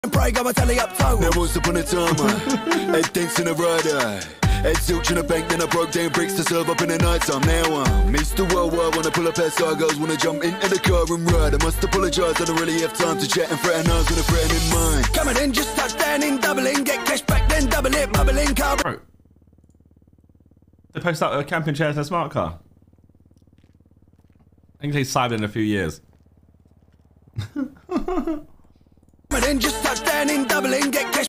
Break, I'm a telly up toe. Now once upon a time, head dents in a rider. Head silch in a bank, then I broke down bricks to serve up in the night time. Now I'm Mr. Worldwide, wanna pull up SI girls, wanna jump into the car and ride. I must apologise, I don't really have time to chat and threaten eyes with a threaten in mind. Coming in, just touchdown in, doubling, get cash back, then double it, bubbling car. Bro, they post out camping chairs and a smart car. I can say SIDEMEN in a few years. Coming in, just touchdown in, doubling, get cash.